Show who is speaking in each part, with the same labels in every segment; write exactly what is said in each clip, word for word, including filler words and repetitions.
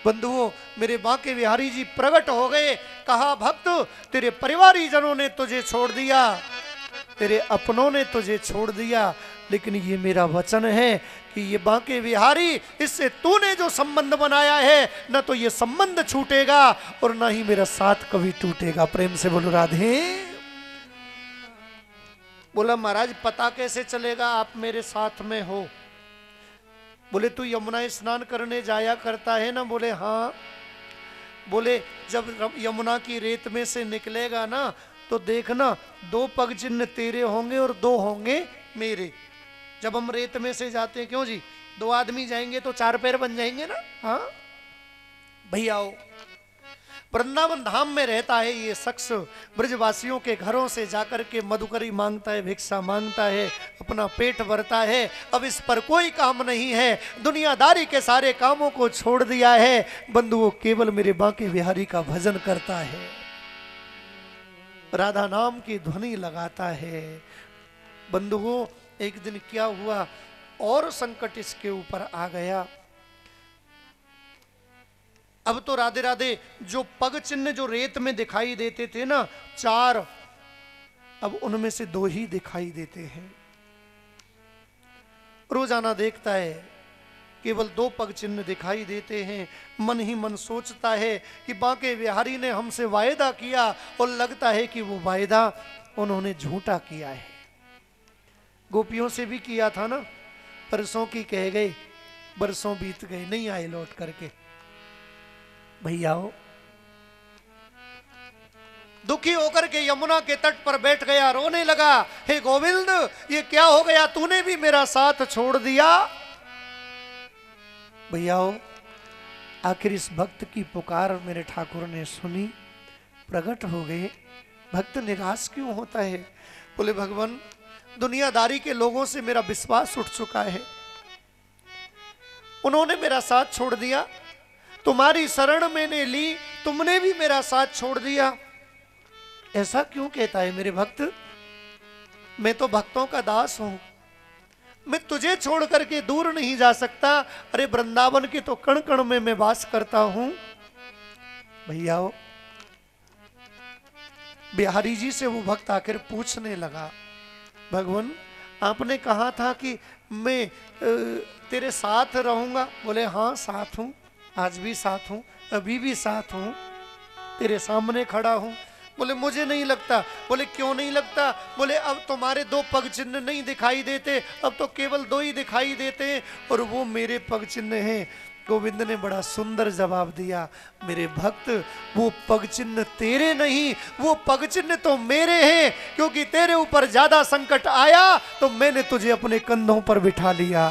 Speaker 1: बंधुओं, मेरे बांके बिहारी जी प्रकट हो गए। कहा, भक्त तेरे परिवारी जनों ने तुझे छोड़ दिया, तेरे अपनों ने तुझे छोड़ दिया, लेकिन ये मेरा वचन है कि ये बांके बिहारी, इससे तूने जो संबंध बनाया है, न तो ये संबंध छूटेगा और न ही मेरा साथ कभी टूटेगा। प्रेम से बोलो राधे। बोला, महाराज पता कैसे चलेगा आप मेरे साथ में हो? बोले, तू यमुना स्नान करने जाया करता है ना? बोले, हाँ। बोले, जब यमुना की रेत में से निकलेगा ना, तो देखना दो पग चिन्ह तेरे होंगे और दो होंगे मेरे। जब हम रेत में से जाते हैं, क्यों जी, दो आदमी जाएंगे तो चार पैर बन जाएंगे ना। हाँ भैया, वृंदावन धाम में रहता है ये शख्स, ब्रजवासियों के घरों से जाकर के मधुकरी मांगता है, भिक्षा मांगता है, अपना पेट भरता है। अब इस पर कोई काम नहीं है, दुनियादारी के सारे कामों को छोड़ दिया है। बंधुओं, केवल मेरे बांके बिहारी का भजन करता है, राधा नाम की ध्वनि लगाता है। बंधुओं, एक दिन क्या हुआ, और संकट इसके ऊपर आ गया। अब तो राधे राधे, जो पग चिन्ह जो रेत में दिखाई देते थे ना, चार, अब उनमें से दो ही दिखाई देते हैं। रोजाना देखता है, केवल दो पग चिन्ह दिखाई देते हैं। मन ही मन सोचता है कि बांके बिहारी ने हमसे वायदा किया, और लगता है कि वो वायदा उन्होंने झूठा किया है। गोपियों से भी किया था ना, परसों की कह गए, बरसों बीत गए, नहीं आए लौट करके। भैया, दुखी होकर के यमुना के तट पर बैठ गया, रोने लगा, हे गोविंद, ये क्या हो गया, तूने भी मेरा साथ छोड़ दिया। भैया, आखिर इस भक्त की पुकार मेरे ठाकुर ने सुनी, प्रकट हो गए। भक्त निराश क्यों होता है? बोले, भगवान, दुनियादारी के लोगों से मेरा विश्वास उठ चुका है, उन्होंने मेरा साथ छोड़ दिया। तुम्हारी शरण मैंने ली, तुमने भी मेरा साथ छोड़ दिया। ऐसा क्यों कहता है मेरे भक्त? मैं तो भक्तों का दास हूं, मैं तुझे छोड़ करके दूर नहीं जा सकता। अरे वृंदावन के तो कण कण में मैं वास करता हूं। भैया, बिहारी जी से वो भक्त आकर पूछने लगा, भगवान, आपने कहा था कि मैं तेरे साथ रहूंगा। बोले, हाँ साथ हूं, आज भी साथ हूं, अभी भी साथ हूं, तेरे सामने खड़ा हूं। बोले, मुझे नहीं लगता। बोले, क्यों नहीं लगता? बोले, अब तुम्हारे दो पग चिन्ह नहीं दिखाई देते, अब तो केवल दो ही दिखाई देते हैं, और वो मेरे पग चिन्ह हैं। गोविंद ने बड़ा सुंदर जवाब दिया, मेरे भक्त, वो पग चिन्ह तेरे नहीं, वो पग चिन्ह तो मेरे हैं, क्योंकि तेरे ऊपर ज्यादा संकट आया तो मैंने तुझे अपने कंधों पर बिठा लिया।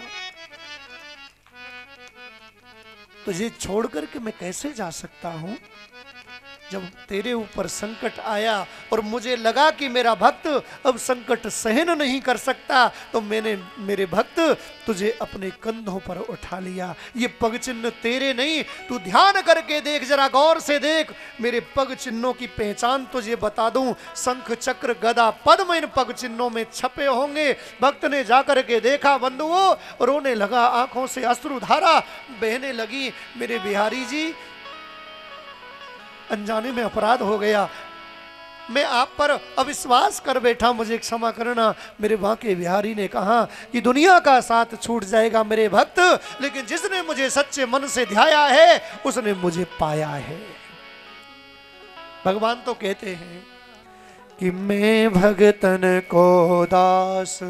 Speaker 1: तुझे छोड़ करके मैं कैसे जा सकता हूं? जब तेरे ऊपर संकट आया और मुझे लगा कि मेरा भक्त अब संकट सहन नहीं कर सकता, तो मैंने, मेरे भक्त, तुझे अपने कंधों पर उठा लिया। ये पग चिन्ह तेरे नहीं, तू ध्यान करके देख, जरा गौर से देख, मेरे पग चिन्हों की पहचान तुझे बता दूं। शंख चक्र गदा पद्म इन पग चिन्हों में छपे होंगे। भक्त ने जाकर के देखा, बंधुओं, रोने लगा, आंखों से अश्रुधारा बहने लगी। मेरे बिहारी जी, अनजाने में अपराध हो गया, मैं आप पर अविश्वास कर बैठा, मुझे क्षमा करना। मेरे बांके बिहारी ने कहा कि दुनिया का साथ छूट जाएगा मेरे भक्त, लेकिन जिसने मुझे सच्चे मन से ध्याया है उसने मुझे पाया है। भगवान तो कहते हैं कि मैं भगतन को दास,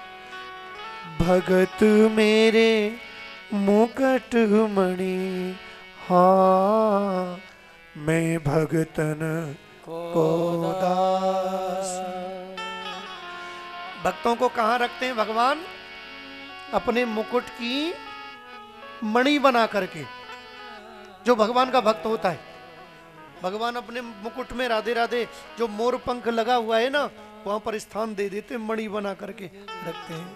Speaker 1: भगत मेरे मुकुट मणि। हाँ, मैं भगतन को दास। भक्तों को कहां रखते हैं भगवान? अपने मुकुट की मणि बना करके। जो भगवान का भक्त होता है, भगवान अपने मुकुट में राधे राधे जो मोर पंख लगा हुआ है ना, वहां पर स्थान दे देते, मणि बना करके रखते हैं।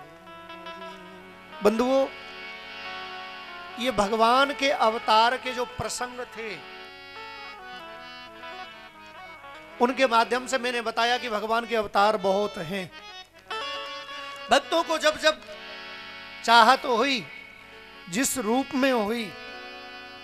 Speaker 1: बंधुओं, ये भगवान के अवतार के जो प्रसंग थे, उनके माध्यम से मैंने बताया कि भगवान के अवतार बहुत हैं। भक्तों को जब जब चाहत हुई, जिस रूप में हुई,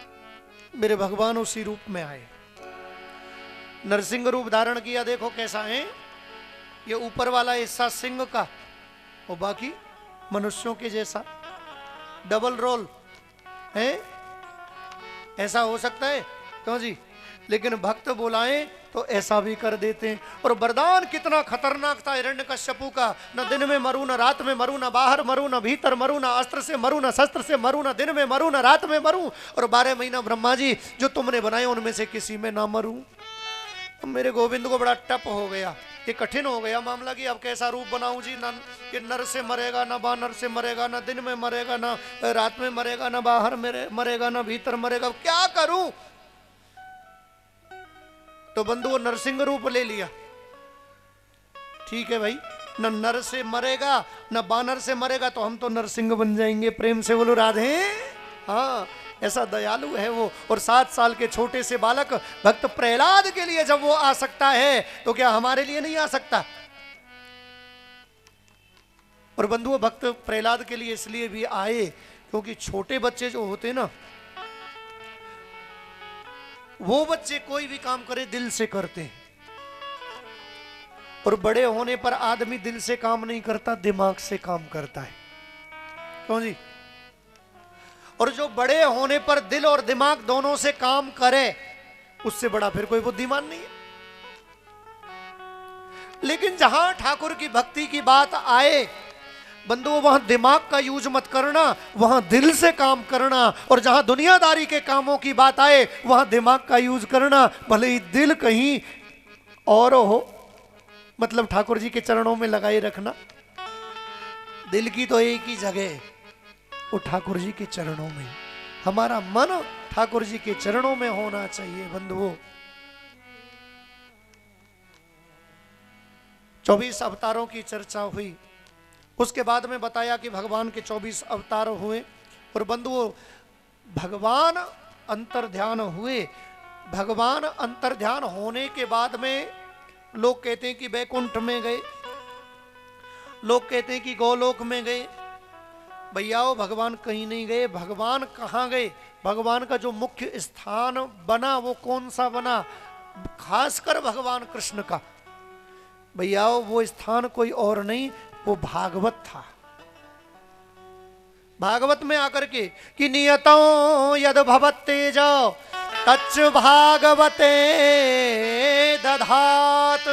Speaker 1: मेरे भगवान उसी रूप में आए, नरसिंह रूप धारण किया। देखो कैसा है, ये ऊपर वाला हिस्सा सिंह का और बाकी मनुष्यों के जैसा, डबल रोल है। ऐसा हो सकता है क्यों जी? लेकिन भक्त बुलाएं तो ऐसा भी कर देते हैं। और वरदान कितना खतरनाक था हिरण्यकश्यपु का, न दिन में मरू, न रात में मरू, न बाहर मरू, न भीतर मरू, न अस्त्र से मरू, न शस्त्र से मरू, न दिन में मरू, न रात में मरू, और बारह महीना ब्रह्मा जी जो तुमने बनाए उनमें से किसी में ना मरू। मेरे गोविंद को बड़ा टप हो गया, ये कठिन हो गया मामला कि अब कैसा रूप बनाऊं जी। न कि नर से मरेगा, न बानर से मरेगा, न दिन में मरेगा, न रात में मरेगा, न बाहर मरेगा, न भीतर मरेगा, क्या करूं? तो बंधु वो नरसिंह रूप ले लिया। ठीक है भाई, न नर से मरेगा न बानर से मरेगा, तो हम तो नरसिंह बन जाएंगे। प्रेम से बोलो राधे। हाँ, ऐसा दयालु है वो। और सात साल के छोटे से बालक भक्त प्रहलाद के लिए जब वो आ सकता है तो क्या हमारे लिए नहीं आ सकता? और बंधुओं, भक्त प्रहलाद के लिए इसलिए भी आए क्योंकि छोटे बच्चे जो होते ना, वो बच्चे कोई भी काम करे दिल से करते हैं, और बड़े होने पर आदमी दिल से काम नहीं करता, दिमाग से काम करता है। क्यों जी? और जो बड़े होने पर दिल और दिमाग दोनों से काम करे, उससे बड़ा फिर कोई बुद्धिमान नहीं है। लेकिन जहां ठाकुर की भक्ति की बात आए बंधुओं, वहां दिमाग का यूज मत करना, वहां दिल से काम करना। और जहां दुनियादारी के कामों की बात आए वहां दिमाग का यूज करना, भले ही दिल कहीं और हो, मतलब ठाकुर जी के चरणों में लगाए रखना। दिल की तो एक ही जगह है, वो ठाकुर जी के चरणों में। हमारा मन ठाकुर जी के चरणों में होना चाहिए बंधुओं। चौबीस अवतारों की चर्चा हुई, उसके बाद में बताया कि भगवान के चौबीस अवतार हुए। और बंधुओं, भगवान अंतर्ध्यान हुए। भगवान अंतर्ध्यान होने के बाद में लोग कहते हैं कि वैकुंठ में गए, लोग कहते हैं कि गोलोक में गए। भैया भगवान कहीं नहीं गए। भगवान कहाँ गए? भगवान का जो मुख्य स्थान बना वो कौन सा बना? खासकर भगवान कृष्ण का भैया वो स्थान कोई और नहीं, वो भागवत था। भागवत में आकर के कि नियतों यद भवत्तेज तच्च भागवते दधात।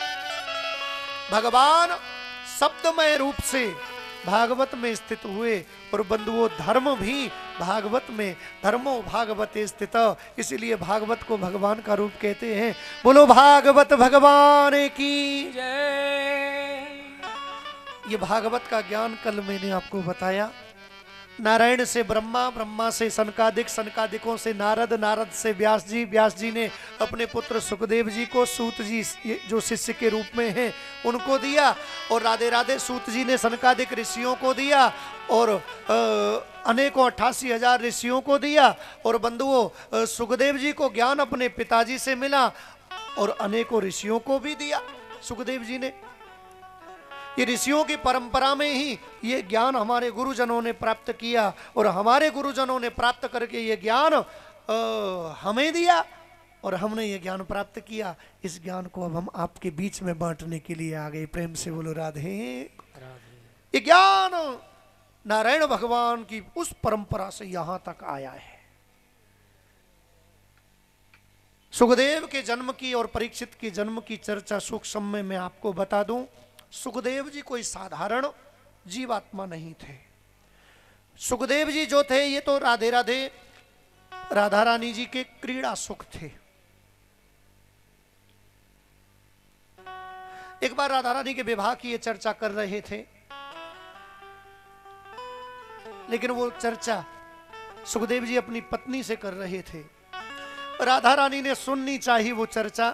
Speaker 1: भगवान शब्दमय रूप से भागवत में स्थित हुए। और बंधुओं, धर्म भी भागवत में, धर्मो भागवते स्थित, इसीलिए भागवत को भगवान का रूप कहते हैं। बोलो भागवत भगवान की जय। ये भागवत का ज्ञान कल मैंने आपको बताया। नारायण से ब्रह्मा, ब्रह्मा से सनकादिक, सनकादिकों से नारद, नारद से व्यास जी, व्यास जी ने अपने पुत्र सुखदेव जी को सूत जी जो शिष्य के रूप में हैं उनको दिया। और राधे राधे सूत जी ने सनकादिक ऋषियों को दिया और अनेकों अट्ठासी हजार ऋषियों को दिया। और बंधुओं, सुखदेव जी को ज्ञान अपने पिताजी से मिला और अनेकों ऋषियों को भी दिया सुखदेव जी ने। ये ऋषियों की परंपरा में ही ये ज्ञान हमारे गुरुजनों ने प्राप्त किया। और हमारे गुरुजनों ने प्राप्त करके ये ज्ञान हमें दिया और हमने ये ज्ञान प्राप्त किया। इस ज्ञान को अब हम आपके बीच में बांटने के लिए आ गए। प्रेम से बोलो राधे। ये ज्ञान नारायण भगवान की उस परंपरा से यहां तक आया है। सुखदेव के जन्म की और परीक्षित के जन्म की चर्चा सूक्ष्म में मैं आपको बता दूं। सुखदेव जी कोई साधारण जीवात्मा नहीं थे। सुखदेव जी जो थे ये तो राधे राधे राधा रानी जी के क्रीड़ा सुख थे। एक बार राधा रानी के विवाह की ये चर्चा कर रहे थे, लेकिन वो चर्चा सुखदेव जी अपनी पत्नी से कर रहे थे। राधा रानी ने सुननी चाहिए वो चर्चा।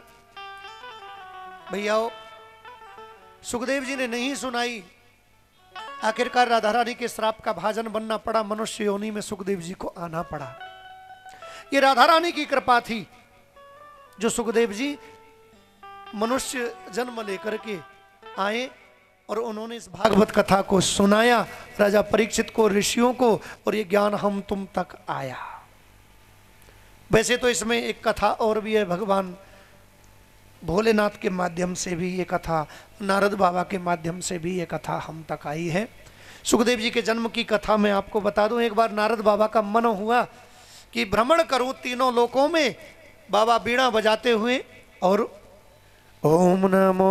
Speaker 1: भैया सुखदेव जी ने नहीं सुनाई। आखिरकार राधा रानी के श्राप का भाजन बनना पड़ा, मनुष्य योनि में सुखदेव जी को आना पड़ा। ये राधा रानी की कृपा थी जो सुखदेव जी मनुष्य जन्म लेकर के आए और उन्होंने इस भागवत कथा को सुनाया राजा परीक्षित को, ऋषियों को, और ये ज्ञान हम तुम तक आया। वैसे तो इसमें एक कथा और भी है, भगवान भोलेनाथ के माध्यम से भी ये कथा, नारद बाबा के माध्यम से भी ये कथा हम तक आई है। सुखदेव जी के जन्म की कथा मैं आपको बता दूं। एक बार नारद बाबा का मन हुआ कि भ्रमण करूं तीनों लोकों में, बाबा बीड़ा बजाते हुए और ओम नमो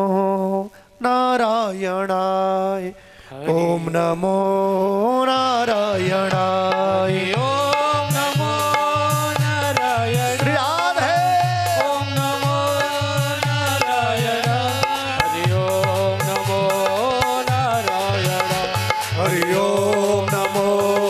Speaker 1: नारायणाय, ओम नमो नारायणाय,
Speaker 2: ओम नमो नारायण,
Speaker 1: राधे
Speaker 2: ओम नमो नारायण, हरि ओम नमो नारायण,
Speaker 1: हरि ओम नमो,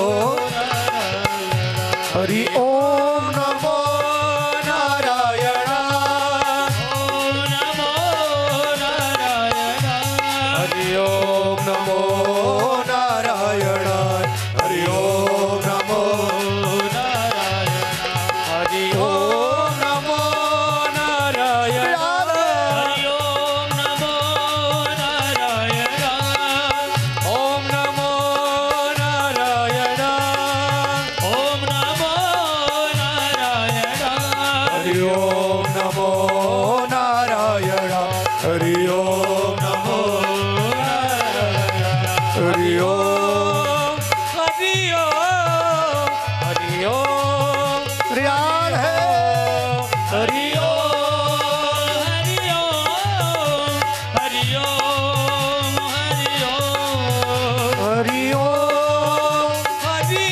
Speaker 1: हरि ओम नमो नारायण,
Speaker 2: ओम नमो नारायण,
Speaker 1: हरि ओम नमो नारायण, हरि ओम नमो
Speaker 2: नारायण, हरि ओम नमो नारायण, हरि ओम नमो नारायण, ओम नमो नारायण, ओम नमो नारायण,
Speaker 1: हरि ओम नमो नारायण, हरि ओम नमो, हरि ओम,
Speaker 2: हरि ओम, हरि ओम,
Speaker 1: प्रियाल है,
Speaker 2: हरि ओम, हरि ओम, हरि ओम, हरि ओम,
Speaker 1: हरि ओम,
Speaker 2: हरि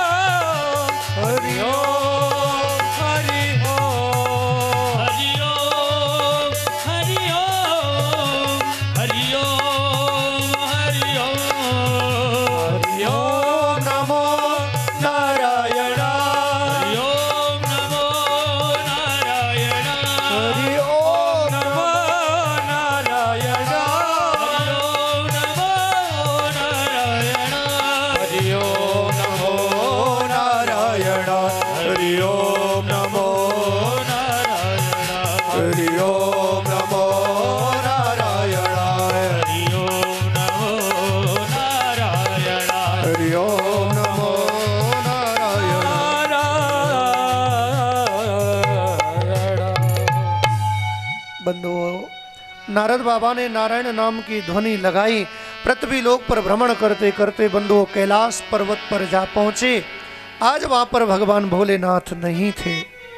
Speaker 1: हरि
Speaker 2: ओम,
Speaker 1: ओम,
Speaker 2: हरि ओम, हरि ओम, हरि ओम, हरि ओम, हरि ओम,
Speaker 1: हरि ओम नमो नारायण,
Speaker 2: हरि ओम नमो नारायण,
Speaker 1: हरि ओम
Speaker 2: नमो नारायण, हरि ओम नमो नारायण,
Speaker 1: हरि ओम नमो नारायण, हरि ओम नमो,
Speaker 2: नारायण,
Speaker 1: हरि ओम नमो नारायण,
Speaker 2: हरि ओम नमो नारायण,
Speaker 1: हरि ओम नमो नारायण। बंधुओं, नारद बाबा ने नारायण नाम की ध्वनि लगाई। पृथ्वी लोक पर भ्रमण करते करते बंधुओं कैलाश पर्वत पर जा पहुंचे। आज वहां पर भगवान भोलेनाथ नहीं थे।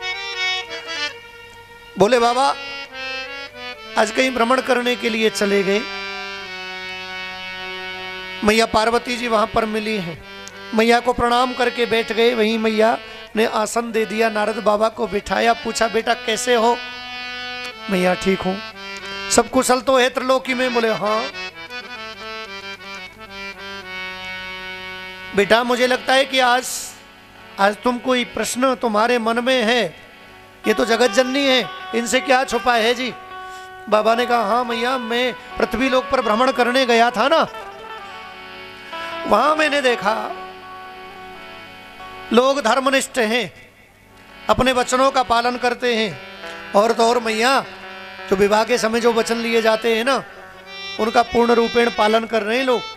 Speaker 1: बोले बाबा आज कहीं भ्रमण करने के लिए चले गए। मैया पार्वती जी वहां पर मिली हैं। मैया को प्रणाम करके बैठ गए। वहीं मैया ने आसन दे दिया, नारद बाबा को बिठाया, पूछा बेटा कैसे हो? मैया ठीक हूं। सब कुशल तो है त्रिलोकी में? बोले हाँ। बेटा मुझे लगता है कि आज आज तुम कोई प्रश्न तुम्हारे मन में है। ये तो जगत जननी है, इनसे क्या छुपा है जी? बाबा ने कहा हाँ मैया, मैं पृथ्वी लोक पर भ्रमण करने गया था ना, वहां मैंने देखा लोग धर्मनिष्ठ हैं, अपने वचनों का पालन करते हैं। और तो और मैया जो विवाह के समय जो वचन लिए जाते हैं ना, उनका पूर्ण रूपेण पालन कर रहे हैं लोग।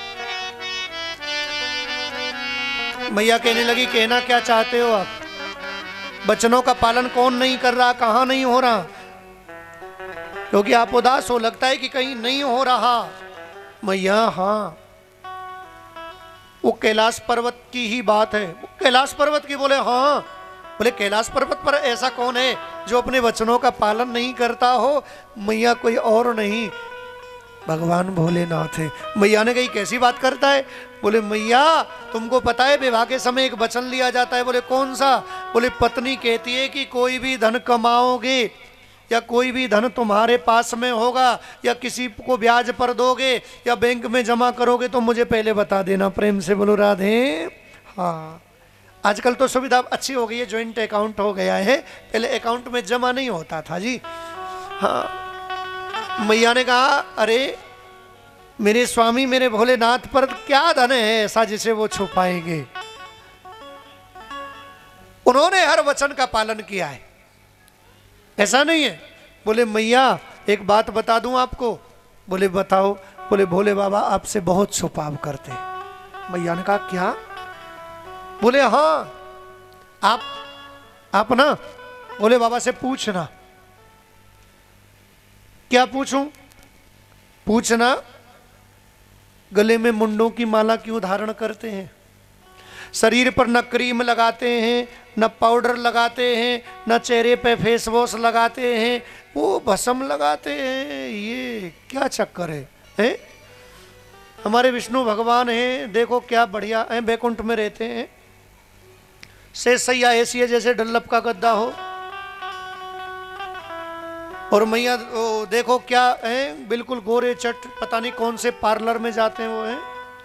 Speaker 1: मैया कहने लगी कहना क्या चाहते हो आप? वचनों का पालन कौन नहीं कर रहा, कहां नहीं हो रहा? क्योंकि आप उदास हो, लगता है कि कहीं नहीं हो रहा। मैया हाँ, वो कैलाश पर्वत की ही बात है। कैलाश पर्वत की? बोले हाँ। बोले कैलाश पर्वत पर ऐसा कौन है जो अपने वचनों का पालन नहीं करता हो? मैया कोई और नहीं, भगवान भोलेनाथ है। मैया ने कही कैसी बात करता है? बोले मैया तुमको पता है विवाह के समय एक वचन लिया जाता है। बोले कौन सा? बोले पत्नी कहती है कि कोई भी धन कमाओगे या कोई भी धन तुम्हारे पास में होगा या किसी को ब्याज पर दोगे या बैंक में जमा करोगे तो मुझे पहले बता देना। प्रेम से बोलो राधे। हाँ, आजकल तो सुविधा अच्छी हो गई है, ज्वाइंट अकाउंट हो गया है, पहले अकाउंट में जमा नहीं होता था जी। हाँ, मैया ने कहा अरे मेरे स्वामी मेरे भोलेनाथ पर क्या धन है ऐसा जिसे वो छुपाएंगे? उन्होंने हर वचन का पालन किया है, ऐसा नहीं है। बोले मैया एक बात बता दूं आपको? बोले बताओ। बोले भोले बाबा आपसे बहुत छुपाव करते हैं। मैया ने कहा क्या? बोले हाँ, आप आप ना भोले बाबा से पूछना। क्या पूछूं? पूछना गले में मुंडों की माला क्यों धारण करते हैं, शरीर पर न क्रीम लगाते हैं, न पाउडर लगाते हैं, न चेहरे पे फेस वॉश लगाते हैं, वो भस्म लगाते हैं, ये क्या चक्कर है, हैं? हमारे विष्णु भगवान हैं, देखो क्या बढ़िया है, बैकुंठ में रहते हैं, से सैया ऐसी है जैसे डल्लप का गद्दा हो, और मैया देखो क्या है, बिल्कुल गोरे चट, पता नहीं कौन से पार्लर में जाते हैं वो हैं।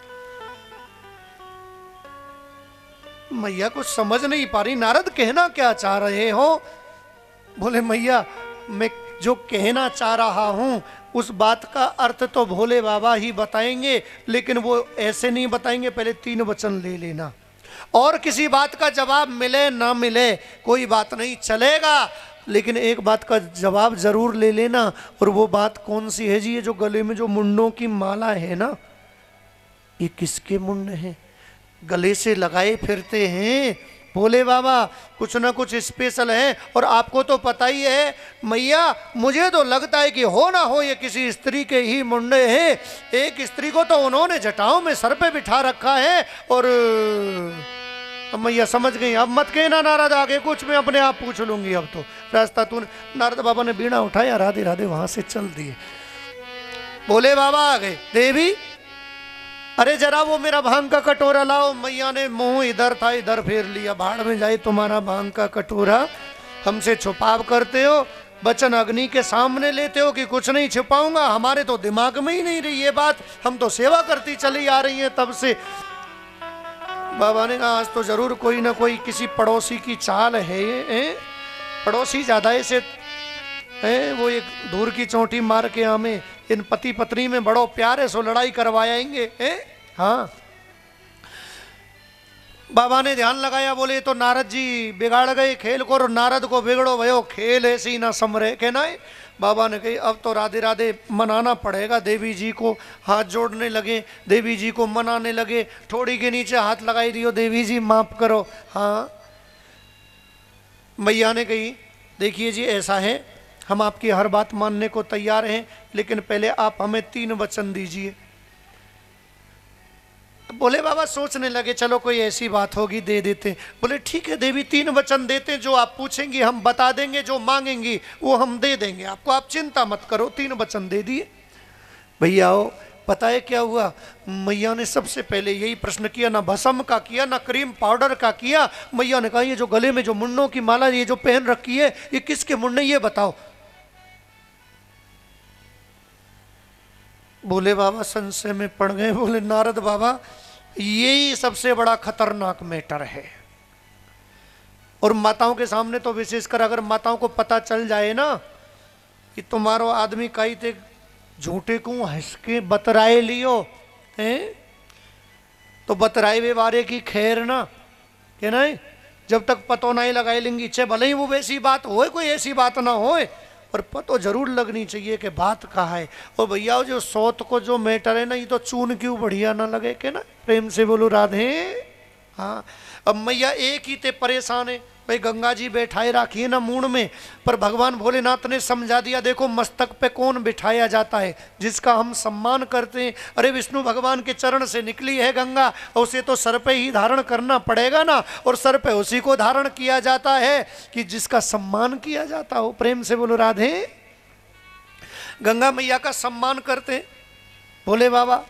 Speaker 1: मैया कुछ समझ नहीं पा रही, नारद कहना क्या चाह रहे हो? बोले मैया मैं जो कहना चाह रहा हूं उस बात का अर्थ तो भोले बाबा ही बताएंगे, लेकिन वो ऐसे नहीं बताएंगे, पहले तीन वचन ले लेना, और किसी बात का जवाब मिले ना मिले कोई बात नहीं चलेगा, लेकिन एक बात का जवाब जरूर ले लेना। और वो बात कौन सी है जी? ये जो गले में जो मुंडों की माला है ना, ये किसके मुंड हैं? गले से लगाए फिरते हैं भोले बाबा, कुछ ना कुछ स्पेशल है। और आपको तो पता ही है मैया, मुझे तो लगता है कि हो ना हो ये किसी स्त्री के ही मुंडे हैं। एक स्त्री को तो उन्होंने जटाओं में सर पे बिठा रखा है। और मैया समझ गई, अब मत कहना नारद आगे कुछ, मैं अपने आप पूछ लूंगी। अब तो रास्ता तूने, नारद बाबा ने बीड़ा उठाया, राधे राधे वहां से चल दिए। भोले बाबा आ गए, देवी अरे जरा वो मेरा भांग का कटोरा लाओ। मैया ने मुंह इधर था इधर फेर लिया, भाड़ में जाए तुम्हारा भांग का कटोरा, हमसे छुपाव करते हो, बचन अग्नि के सामने लेते हो कि कुछ नहीं छुपाऊंगा। हमारे तो दिमाग में ही नहीं रही ये बात, हम तो सेवा करती चली आ रही है तब से। बाबा ने कहा आज तो जरूर कोई ना कोई किसी पड़ोसी की चाल है, है? पड़ोसी ज्यादा ऐसे है, वो एक धूर की चोटी मार के हमें इन पति पत्नी में बड़ो प्यार है सो लड़ाई करवाएंगे, हैं? हाँ बाबा ने ध्यान लगाया, बोले तो नारद जी बिगाड़ गए खेल को, और नारद को बिगड़ो भयो खेल ऐसी ना समरे के ना। बाबा ने कही अब तो राधे राधे मनाना पड़ेगा देवी जी को। हाथ जोड़ने लगे, देवी जी को मनाने लगे, ठोड़ी के नीचे हाथ लगाई दियो, देवी जी माफ करो। हाँ मैया ने कही देखिए जी ऐसा है, हम आपकी हर बात मानने को तैयार हैं, लेकिन पहले आप हमें तीन वचन दीजिए। बोले बाबा सोचने लगे चलो कोई ऐसी बात होगी दे देते। बोले ठीक है देवी तीन वचन देते, जो आप पूछेंगी हम बता देंगे, जो मांगेंगी वो हम दे देंगे आपको, आप चिंता मत करो। तीन वचन दे दिए। भैया आओ, पता है क्या हुआ? मैया ने सबसे पहले यही प्रश्न किया, ना भस्म का किया ना क्रीम पाउडर का किया। मैया ने कहा ये जो गले में जो मुंडों की माला ये जो पहन रखी है ये किसके मुंडे, ये बताओ। बोले बाबा संशय में पड़ गए। बोले नारद बाबा यही सबसे बड़ा खतरनाक मैटर है, और माताओं के सामने तो विशेषकर अगर माताओं को पता चल जाए ना कि तुम्हारो आदमी कई थे झूठे को हंस के बतराए लियो हैं, तो बतराए वे बारे की खैर ना के नहीं, जब तक पतो नहीं लगाए लेंगी, चाहे भले ही वो वैसी बात होए कोई ऐसी बात ना होए, पर पतो जरूर लगनी चाहिए कि बात कहाँ है। और भैया जो सौत को जो मैटर है ना, ये तो चून क्यों बढ़िया ना लगे के ना, प्रेम से बोलो राधे। हाँ अब मैया एक ही ते परेशान है, भाई गंगा जी बैठाए रखिए ना मूड में, पर भगवान भोलेनाथ ने समझा दिया देखो मस्तक पे कौन बिठाया जाता है, जिसका हम सम्मान करते हैं। अरे विष्णु भगवान के चरण से निकली है गंगा, उसे तो सर पे ही धारण करना पड़ेगा ना, और सर पे उसी को धारण किया जाता है कि जिसका सम्मान किया जाता हो। प्रेम से बोलो राधे। गंगा मैया का सम्मान करते हैं भोले बाबा।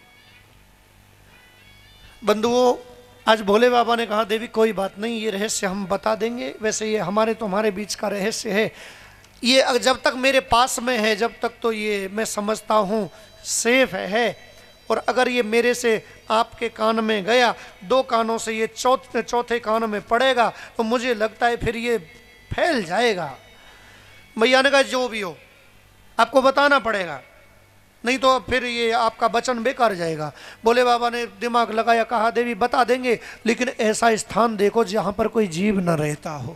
Speaker 1: बंधुओं आज भोले बाबा ने कहा देवी कोई बात नहीं, ये रहस्य हम बता देंगे, वैसे ये हमारे तुम्हारे बीच का रहस्य है, ये जब तक मेरे पास में है जब तक तो ये मैं समझता हूँ सेफ है, और अगर ये मेरे से आपके कान में गया, दो कानों से ये चौथे चौथे कान में पड़ेगा, तो मुझे लगता है फिर ये फैल जाएगा। मैया ने कहा जो भी हो आपको बताना पड़ेगा, नहीं तो फिर ये आपका वचन बेकार जाएगा। बोले बाबा ने दिमाग लगाया, कहा देवी बता देंगे, लेकिन ऐसा स्थान देखो जहां पर कोई जीव न रहता हो।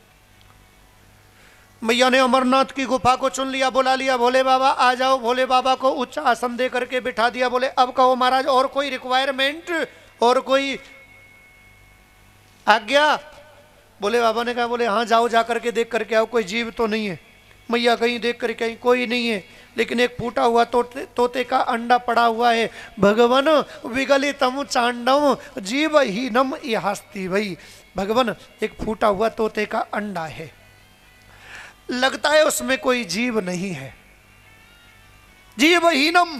Speaker 1: मैया ने अमरनाथ की गुफा को चुन लिया, बुला लिया भोले बाबा आ जाओ। भोले बाबा को उच्च आसन दे करके बिठा दिया। बोले अब कहो महाराज और कोई रिक्वायरमेंट, और कोई आज्ञा? बोले बाबा ने कहा, बोले हाँ जाओ, जा करके देख करके आओ, कोई जीव तो नहीं है। मैया कहीं देख कर कहीं कोई नहीं है, लेकिन एक फूटा हुआ तोते तोते का अंडा पड़ा हुआ है। भगवान विगलितम चांडव जीव हीनम इहास्ति भई। भगवान एक फूटा हुआ तोते का अंडा है, लगता है उसमें कोई जीव नहीं है, जीव हीनम।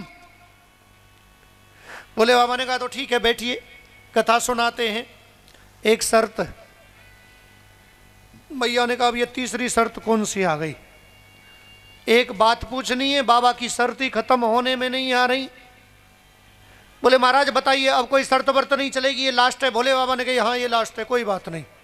Speaker 1: बोले बाबा ने कहा तो ठीक है बैठिए, कथा सुनाते हैं। एक शर्त। मैया ने कहा अब ये तीसरी शर्त कौन सी आ गई? एक बात पूछनी है, बाबा की शर्त ही खत्म होने में नहीं आ रही। बोले महाराज बताइए, अब कोई शर्त वर्त नहीं चलेगी, ये लास्ट है? भोले बाबा ने कहा हाँ ये लास्ट है, कोई बात नहीं।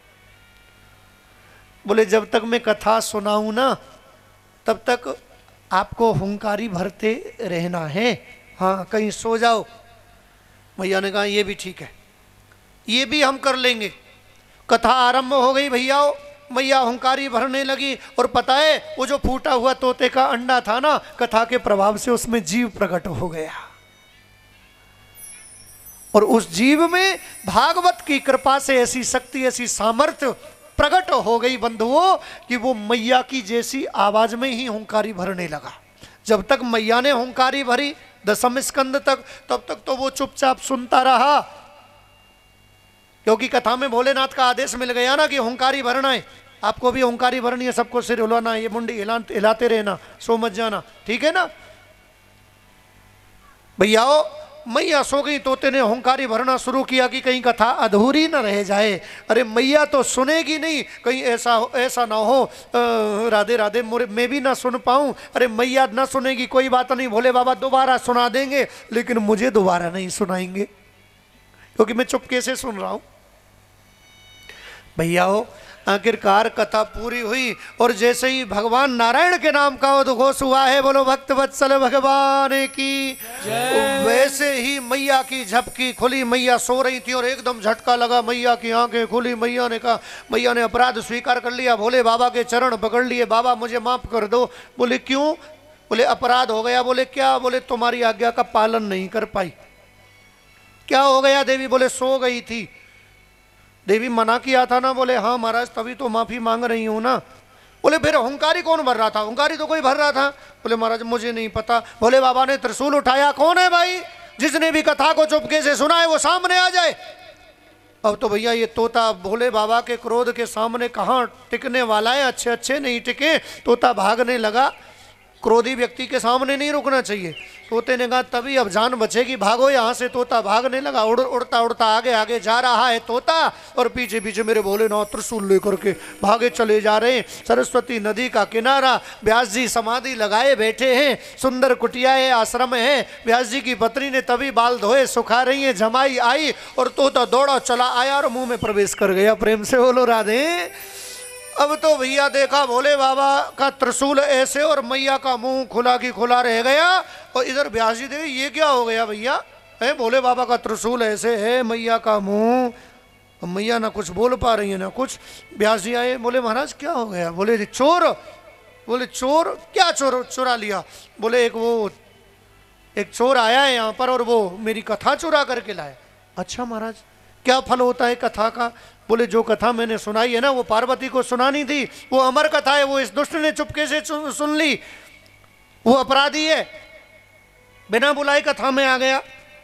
Speaker 1: बोले जब तक मैं कथा सुनाऊं ना तब तक आपको हुंकारी भरते रहना है, हाँ कहीं सो जाओ। मैया ने कहा ये भी ठीक है, ये भी हम कर लेंगे। कथा आरंभ हो गई भैया, मैया हुंकारी भरने लगी। और पता है वो जो फूटा हुआ तोते का अंडा था ना, कथा के प्रभाव से उसमें जीव प्रकट हो गया, और उस जीव में भागवत की कृपा से ऐसी शक्ति, ऐसी सामर्थ्य प्रकट हो गई बंधुओं कि वो मैया की जैसी आवाज में ही हुंकारी भरने लगा। जब तक मैया ने हुंकारी भरी दसम स्कंद तक, तब तक तो वो चुपचाप सुनता रहा, क्योंकि कथा में भोलेनाथ का आदेश मिल गया ना कि हुंकारी भरना है। आपको भी हुंकारी भरनी है, सबको सिर हिलाना है, ये मुंडी हिला हिलाते रहना, सो मत जाना, ठीक है ना भैयाओ। मैया सो गई, तोते ने हुंकारी भरना शुरू किया कि कहीं कथा अधूरी न रह जाए। अरे मैया तो सुनेगी नहीं, कहीं ऐसा ऐसा ना हो राधे राधे मोरे मैं भी ना सुन पाऊं। अरे मैया ना सुनेगी कोई बात नहीं, भोले बाबा दोबारा सुना देंगे, लेकिन मुझे दोबारा नहीं सुनाएंगे क्योंकि मैं चुपके से सुन रहा हूं। भैया हो आखिरकार कथा पूरी हुई, और जैसे ही भगवान नारायण के नाम का उद्घोष हुआ है, बोलो भक्त वत्सल भगवान की, वैसे ही मैया की झपकी खुली। मैया सो रही थी और एकदम झटका लगा, मैया की आंखें खुली। मैया ने कहा, मैया ने अपराध स्वीकार कर लिया, भोले बाबा के चरण पकड़ लिए, बाबा मुझे माफ कर दो। बोले क्यों? बोले अपराध हो गया। बोले क्या? बोले तुम्हारी आज्ञा का पालन नहीं कर पाई। क्या हो गया देवी? बोले सो गई थी। देवी मना किया था ना? बोले हाँ महाराज तभी तो माफी मांग रही हूं ना। बोले फिर हुंकारी कौन भर रहा था? हुंकारी तो कोई भर रहा था। बोले महाराज मुझे नहीं पता। भोले बाबा ने त्रिशूल उठाया। कौन है भाई? जिसने भी कथा को चुपके से सुना है वो सामने आ जाए। अब तो भैया ये तोता भोले बाबा के क्रोध के सामने कहाँ टिकने वाला है, अच्छे अच्छे नहीं टिके। तोता भागने लगा। क्रोधी व्यक्ति के सामने नहीं रुकना चाहिए। तोते ने कहा तभी अब जान बचेगी, भागो यहाँ से। तोता भागने लगा, उड़ उड़ता उड़ता आगे आगे जा रहा है तोता, और पीछे पीछे मेरे भोलेनाथ त्रिशूल लेकर के भागे चले जा रहे हैं। सरस्वती नदी का किनारा, व्यास जी समाधि लगाए बैठे हैं, सुंदर कुटिया है, आश्रम है। व्यास जी की पत्नी ने तभी बाल धोए सुखा रही है, जमाई आई और तोता दौड़ा चला आया और मुंह में प्रवेश कर गया। प्रेम से बोलो राधे। अब तो भैया देखा भोले बाबा का त्रिशूल ऐसे और मैया का मुंह खुला की खुला रह गया। और इधर व्यास जी देवी ये क्या हो गया भैया? है भोले बाबा का त्रिशूल ऐसे है, मैया का मुंह, मैया ना कुछ बोल पा रही है ना कुछ। व्यास जी आए, बोले महाराज क्या हो गया? बोले चोर। बोले चोर? क्या चोर चुरा लिया? बोले एक वो एक चोर आया है यहाँ पर और वो मेरी कथा चुरा करके लाया। अच्छा महाराज क्या फल होता है कथा का? बोले जो कथा मैंने सुनाई है ना वो पार्वती को सुनानी थी, वो अमर कथा है, वो इस दुष्ट ने चुपके से सुन ली, वो अपराधी है, बिना बुलाए कथा में आ गया,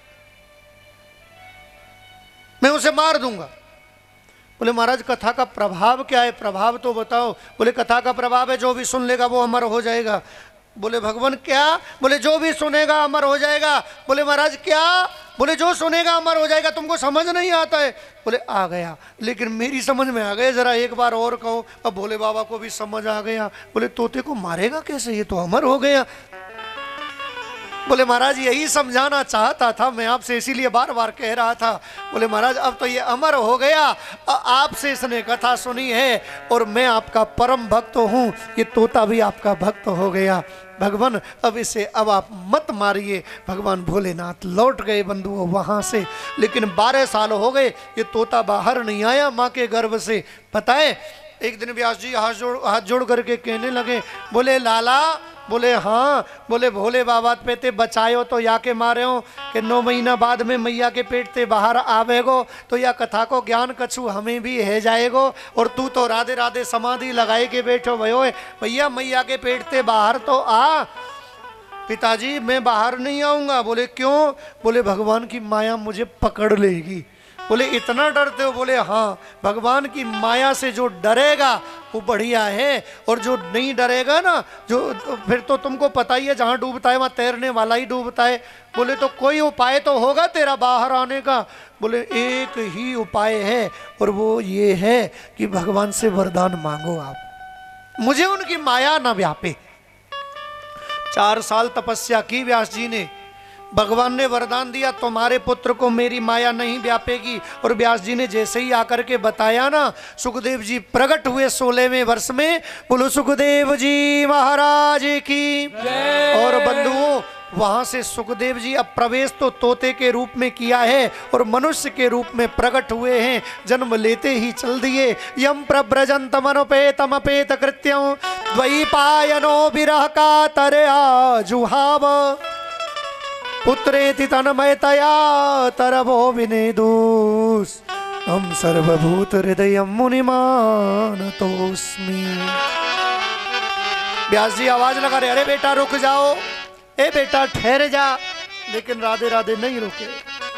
Speaker 1: मैं उसे मार दूंगा। बोले महाराज कथा का प्रभाव क्या है? प्रभाव तो बताओ। बोले कथा का प्रभाव है जो भी सुन लेगा वो अमर हो जाएगा। बोले भगवान क्या? बोले जो भी सुनेगा अमर हो जाएगा। बोले महाराज क्या? बोले जो सुनेगा अमर हो जाएगा। तुमको समझ नहीं आता है? बोले आ गया, लेकिन मेरी समझ में आ गया, जरा एक बार और कहो। अब भोले बाबा को भी समझ आ गया। बोले तोते को मारेगा कैसे? ये तो अमर हो गया। बोले महाराज यही समझाना चाहता था मैं आपसे, इसीलिए बार बार कह रहा था। बोले महाराज अब तो ये अमर हो गया, आपसे इसने कथा सुनी है और मैं आपका परम भक्त हूँ, ये तोता भी आपका भक्त हो गया। भगवान अब इसे अब आप मत मारिए। भगवान भोलेनाथ लौट गए बंधुओं वहाँ से, लेकिन बारह साल हो गए ये तोता बाहर नहीं आया माँ के गर्भ से। पता है एक दिन व्यास जी हाथ जोड़ हाथ जोड़ करके कहने लगे, बोले लाला बोले हाँ। बोले भोले बाबा पे ते बचायो तो या के मारे हो कि नौ महीना बाद में मैया के पेट ते बाहर आवेगो तो या कथा को ज्ञान कछु हमें भी है जाएगो। और तू तो राधे राधे समाधि लगाए के बैठो भयो है भैया मैया के पेट ते बाहर तो आ। पिताजी मैं बाहर नहीं आऊंगा। बोले क्यों? बोले भगवान की माया मुझे पकड़ लेगी। बोले इतना डरते हो? बोले हाँ, भगवान की माया से जो डरेगा वो बढ़िया है, और जो नहीं डरेगा ना जो तो फिर तो तुमको पता ही है जहाँ डूबता है वहाँ तैरने वाला ही डूबता है। बोले तो कोई उपाय तो होगा तेरा बाहर आने का? बोले एक ही उपाय है और वो ये है कि भगवान से वरदान मांगो आप, मुझे उनकी माया ना व्यापे। चार साल तपस्या की व्यास जी ने, भगवान ने वरदान दिया तुम्हारे पुत्र को मेरी माया नहीं व्यापेगी। और व्यास जी ने जैसे ही आकर के बताया ना, सुखदेव जी प्रकट हुए सोलहवें वर्ष में। बोलो सुखदेव जी महाराज की। और बंधुओं वहां से सुखदेव जी अब प्रवेश तो तोते के रूप में किया है और मनुष्य के रूप में प्रकट हुए हैं। जन्म लेते ही चल दिए। यम प्रव्रजंतमनुपेतमपेत कृत्यं द्वैपायनो विरह का तरया जुहाव पुत्रेति तन्मयतया तरवो विनेदुस् हम सर्वभूत हृदय मुनिमानतोस्मि। व्यास जी आवाज लगा रहे, अरे बेटा रुक जाओ, ए बेटा ठहर जा। लेकिन राधे राधे नहीं रुके।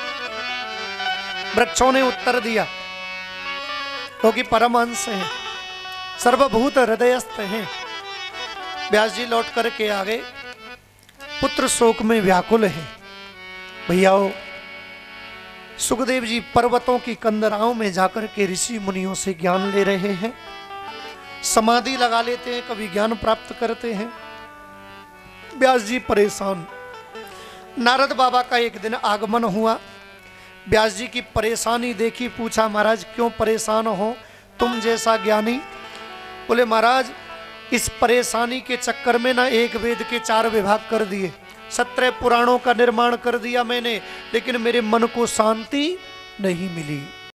Speaker 1: वृक्षों ने उत्तर दिया क्योंकि परमहंस हैं, सर्वभूत हृदयस्थ हैं। व्यास जी लौट करके आ गए। पुत्र शोक में व्याकुल है। भैयाओ सुखदेव जी पर्वतों की कंदराओं में जाकर के ऋषि मुनियों से ज्ञान ले रहे हैं, समाधि लगा लेते हैं, कभी ज्ञान प्राप्त करते हैं। व्यास जी परेशान। नारद बाबा का एक दिन आगमन हुआ। व्यास जी की परेशानी देखी, पूछा महाराज क्यों परेशान हो तुम जैसा ज्ञानी? बोले महाराज इस परेशानी के चक्कर में ना एक वेद के चार विभाग कर दिए, सत्रह पुराणों का निर्माण कर दिया मैंने, लेकिन मेरे मन को शांति नहीं मिली।